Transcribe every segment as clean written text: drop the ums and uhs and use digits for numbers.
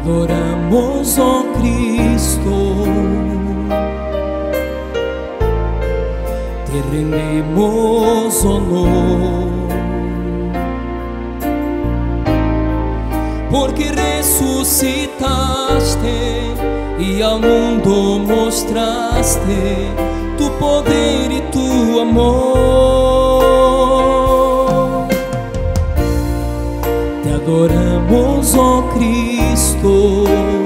adoramos, oh Cristo, te rendemos honor, porque ressuscitaste e ao mundo mostraste tu poder e tu amor. Te adoramos, ó Cristo,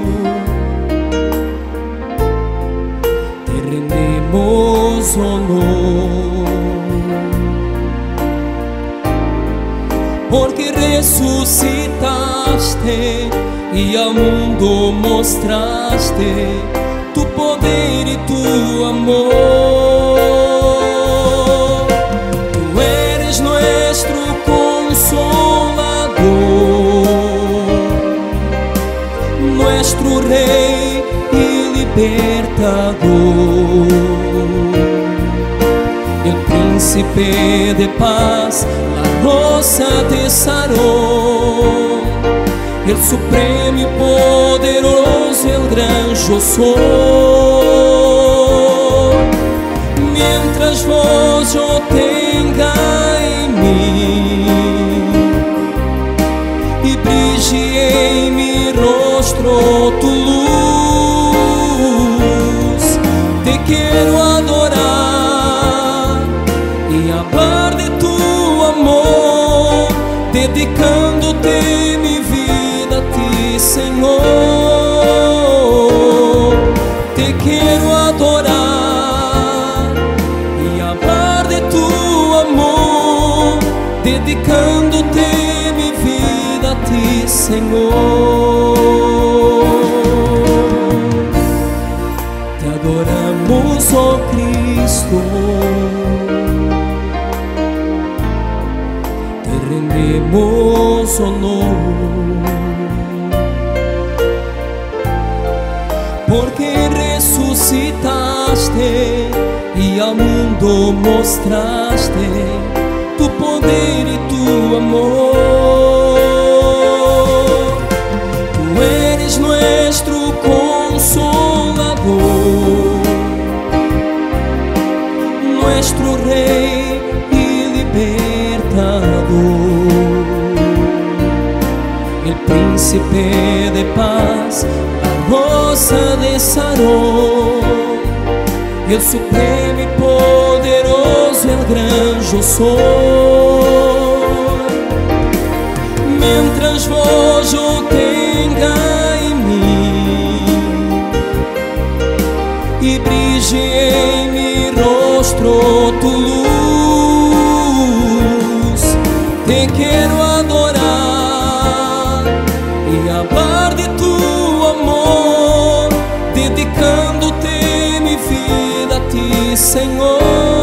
te rendemos honor, porque ressuscitaste e ao mundo mostraste tu poder e tu amor. Tu eres nuestro consolador, nuestro Rey y libertador, el príncipe de paz, la rosa de Sarón, el supremo y poderoso, el gran yo soy. Mientras vos yo tenga en mí y brille en mi rostro tu luz, te quiero adorar y hablar de tu amor, dedicándote mi vida a ti, Señor. Te quiero adorar y hablar de tu amor, dedicándote mi vida a ti, Señor. Te adoramos, oh Cristo, te rendemos honor, porque ressuscitaste e ao mundo mostraste tu poder e tu amor. Tu eres nuestro consolador, nuestro Rey y libertador, el príncipe de paz, rosa de Sarón, el supremo y poderoso, el gran yo soy. Mientras vos yo tenga en mí y brille en mi rostro tu luz, te quiero adorar y hablar de tu amor, dedicándote mi vida a ti, Señor.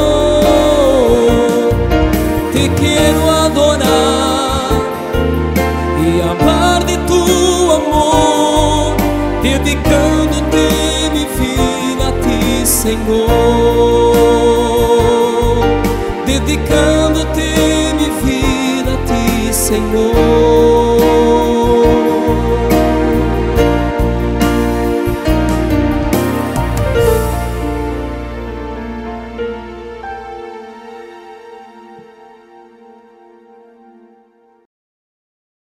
Te quiero adorar y hablar de tu amor, dedicándote mi vida a ti, Señor. Dedicándote mi vida a ti, Señor.